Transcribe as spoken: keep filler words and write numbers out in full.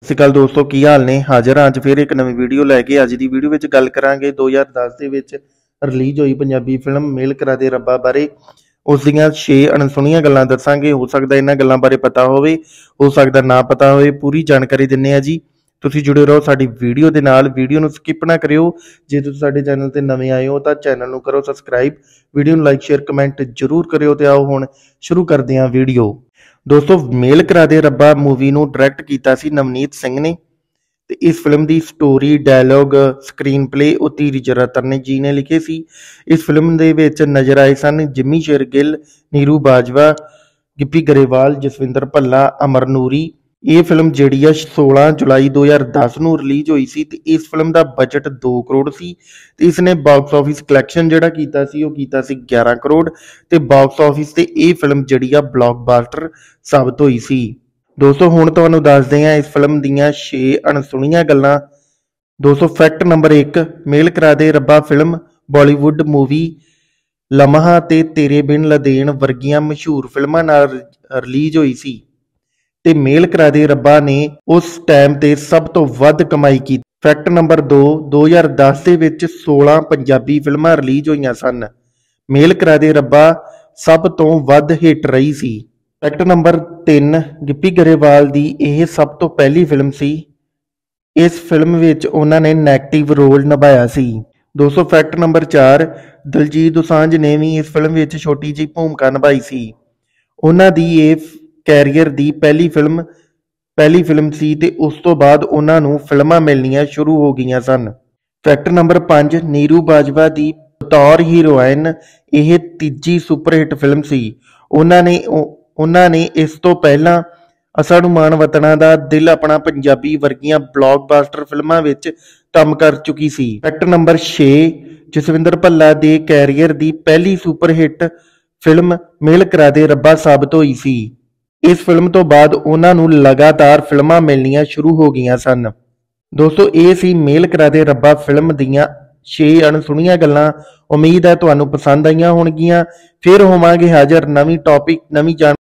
ਸਤਿ ਸ਼੍ਰੀ ਅਕਾਲ ਦੋਸਤੋ, ਕੀ ਹਾਲ ਨੇ। ਹਾਜ਼ਰ ਹਾਂ ਅੱਜ ਫਿਰ ਇੱਕ ਨਵੀਂ ਵੀਡੀਓ ਲੈ ਕੇ। ਅੱਜ ਦੀ ਵੀਡੀਓ ਵਿੱਚ ਗੱਲ ਕਰਾਂਗੇ ਦੋ ਹਜ਼ਾਰ ਦਸ ਦੇ ਵਿੱਚ ਰਿਲੀਜ਼ ਹੋਈ ਪੰਜਾਬੀ ਫਿਲਮ ਮੇਲ ਕਰਾ ਦੇ ਰੱਬਾ ਬਾਰੇ। ਉਸ ਦੀਆਂ ਛੇ ਅਣਸੁਣੀਆਂ ਗੱਲਾਂ ਦੱਸਾਂਗੇ। ਹੋ ਸਕਦਾ ਇਹਨਾਂ ਗੱਲਾਂ ਬਾਰੇ ਪਤਾ ਹੋਵੇ, ਹੋ ਸਕਦਾ ਨਾ ਪਤਾ ਹੋਵੇ। ਪੂਰੀ ਜਾਣਕਾਰੀ ਦਿੰਨੇ ਆ ਜੀ। ਤੁਸੀਂ ਜੁੜੇ ਰਹੋ ਸਾਡੀ ਵੀਡੀਓ ਦੇ ਨਾਲ। ਵੀਡੀਓ ਨੂੰ ਸਕਿਪ ਨਾ ਕਰਿਓ। ਜੇ ਤੁਸੀਂ ਸਾਡੇ ਚੈਨਲ ਤੇ ਨਵੇਂ ਆਏ ਹੋ ਤਾਂ ਚੈਨਲ ਨੂੰ ਕਰੋ ਸਬਸਕ੍ਰਾਈਬ। ਵੀਡੀਓ ਨੂੰ ਲਾਈਕ ਸ਼ੇਅਰ ਕਮੈਂਟ ਜ਼ਰੂਰ ਕਰਿਓ। ਤੇ ਆਓ ਹੁਣ ਸ਼ੁਰੂ ਕਰਦੇ ਹਾਂ ਵੀਡੀਓ। ਦੋਸਤੋ, ਮੇਲ ਕਰਾ ਦੇ ਰੱਬਾ ਮੂਵੀ ਨੂੰ ਡਾਇਰੈਕਟ ਕੀਤਾ ਸੀ ਨਵਨੀਤ ਸਿੰਘ ਨੇ। ਤੇ ਇਸ ਫਿਲਮ ਦੀ ਸਟੋਰੀ, ਡਾਇਲੋਗ, ਸਕਰੀਨ ਪਲੇ ਉਹ ਧੀਰਜ ਰਤਨ ਜੀ ਨੇ ਲਿਖੇ ਸੀ। ਇਸ ਫਿਲਮ ਦੇ ਵਿੱਚ ਨਜ਼ਰ ਆਏ ਸਨ ਜਿੰਮੀ ਸ਼ੇਰਗਿੱਲ, ਨੀਰੂ ਬਾਜਵਾ, ਗਿੱਪੀ ਗਰੇਵਾਲ, ਜਸਵਿੰਦਰ ਭੱਲਾ, ਅਮਰ ਨੂਰੀ। ਇਹ ਫਿਲਮ ਜਿਹੜੀ ਆ ਸੋਲਾਂ ਜੁਲਾਈ ਦੋ ਹਜ਼ਾਰ ਦਸ ਨੂੰ ਰਿਲੀਜ਼ ਹੋਈ ਸੀ। ਤੇ ਇਸ ਫਿਲਮ ਦਾ ਬਜਟ ਦੋ ਕਰੋੜ ਸੀ ਤੇ ਇਸ ਨੇ ਬਾਕਸ ਆਫਿਸ ਕਲੈਕਸ਼ਨ ਜਿਹੜਾ ਕੀਤਾ ਸੀ ਉਹ ਕੀਤਾ ਸੀ ਗਿਆਰਾਂ ਕਰੋੜ। ਤੇ ਬਾਕਸ ਆਫਿਸ ਤੇ ਇਹ ਫਿਲਮ ਜਿਹੜੀ ਆ ਬਲੌਕਬਸਟਰ ਸਾਬਤ ਹੋਈ ਸੀ। ਦੋਸਤੋ, ਹੁਣ ਤੁਹਾਨੂੰ ਦੱਸਦੇ ਹਾਂ ਇਸ ਫਿਲਮ ਦੀਆਂ ਛੇ ਅਣਸੁਣੀਆਂ ਗੱਲਾਂ। ਦੋਸਤੋ, ਫੈਕਟ ਨੰਬਰ ਇੱਕ, ਮੇਲ ਕਰਾ ਦੇ ਰੱਬਾ ਫਿਲਮ ਬਾਲੀਵੁੱਡ ਮੂਵੀ ਲਮਹਾ ਤੇ ਤੇਰੇ ਬਿਨ ਲਦੇਨ ਵਰਗੀਆਂ ਮਸ਼ਹੂਰ ਫਿਲਮਾਂ ਨਾਲ ਰਿਲੀਜ਼ ਹੋਈ ਸੀ। ਤੇ ਮੇਲ ਕਰਾ ਦੇ ਰੱਬਾ ਨੇ ਉਸ ਟਾਈਮ ਤੇ ਸਭ ਤੋਂ ਵੱਧ ਕਮਾਈ ਕੀਤੀ। ਫੈਕਟ ਨੰਬਰ ਦੋ, ਦੋ ਹਜ਼ਾਰ ਦਸ ਦੇ ਵਿੱਚ ਸੋਲਾਂ ਪੰਜਾਬੀ ਫਿਲਮਾਂ ਰਿਲੀਜ਼ ਹੋਈਆਂ ਸਨ। ਮੇਲ ਕਰਾ ਦੇ ਰੱਬਾ ਸਭ ਤੋਂ ਵੱਧ ਹਿੱਟ ਰਹੀ ਸੀ। ਫੈਕਟ ਨੰਬਰ ਤਿੰਨ, ਗਿੱਪੀ ਗਰੇਵਾਲ ਦੀ ਇਹ ਸਭ ਤੋਂ ਪਹਿਲੀ ਫਿਲਮ ਸੀ। ਇਸ ਫਿਲਮ ਵਿੱਚ ਉਹਨਾਂ ਨੇ ਨੈਗੇਟਿਵ ਰੋਲ ਨਿਭਾਇਆ ਸੀ। ਦੋਸਤੋ, ਫੈਕਟ ਨੰਬਰ ਚਾਰ, ਦਲਜੀਤ ਦੋਸਾਂਝ ਨੇ ਵੀ ਇਸ ਫਿਲਮ ਵਿੱਚ ਛੋਟੀ ਜਿਹੀ ਭੂਮਿਕਾ ਨਿਭਾਈ ਸੀ। ਉਹਨਾਂ ਦੀ ਇਹ ਕੈਰੀਅਰ ਦੀ ਪਹਿਲੀ ਫਿਲਮ ਪਹਿਲੀ ਫਿਲਮ ਸੀ ਤੇ ਉਸ ਤੋਂ ਬਾਅਦ ਉਹਨਾਂ ਨੂੰ ਫਿਲਮਾਂ ਮਿਲਣੀਆਂ ਸ਼ੁਰੂ ਹੋ ਗਈਆਂ ਸਨ। ਫੈਕਟ ਨੰਬਰ ਪੰਜ, ਨੀਰੂ ਬਾਜਵਾ ਦੀ ਬਤੌਰ ਹੀਰੋਇਨ ਇਹ ਤੀਜੀ ਸੁਪਰਹਿੱਟ ਫਿਲਮ ਸੀ। ਉਹਨਾਂ ਨੇ ਉਹਨਾਂ ਨੇ ਇਸ ਤੋਂ ਪਹਿਲਾਂ ਅਸੜਮਾਨ ਵਤਨਾਂ ਦਾ ਦਿਲ ਆਪਣਾ ਪੰਜਾਬੀ ਵਰਗੀਆਂ ਬਲੌਕਬਸਟਰ ਫਿਲਮਾਂ ਵਿੱਚ ਕੰਮ ਕਰ ਚੁੱਕੀ ਸੀ। ਫੈਕਟ ਨੰਬਰ ਛੇ, ਜਸਵਿੰਦਰ ਭੱਲਾ ਦੇ ਕੈਰੀਅਰ ਦੀ ਪਹਿਲੀ ਸੁਪਰਹਿੱਟ ਫਿਲਮ ਮੇਲ ਕਰਾ ਦੇ ਰੱਬਾ ਸਾਬਤ ਹੋਈ ਸੀ। ਇਸ ਫਿਲਮ ਤੋਂ ਬਾਅਦ ਉਹਨਾਂ ਨੂੰ ਲਗਾਤਾਰ ਫਿਲਮਾਂ ਮਿਲਣੀਆਂ ਸ਼ੁਰੂ ਹੋ ਗਈਆਂ ਸਨ। ਦੋਸਤੋ, ਇਹ ਸੀ ਮੇਲ ਕਰਾ ਦੇ ਰੱਬਾ ਫਿਲਮ ਦੀਆਂ ਛੇ ਅਣਸੁਣੀਆਂ ਗੱਲਾਂ। ਉਮੀਦ ਹੈ ਤੁਹਾਨੂੰ ਪਸੰਦ ਆਈਆਂ ਹੋਣਗੀਆਂ। ਫਿਰ ਹੋਵਾਂਗੇ ਹਾਜ਼ਰ ਨਵੀਂ ਟੌਪਿਕ, ਨਵੀਂ ਜਾਣ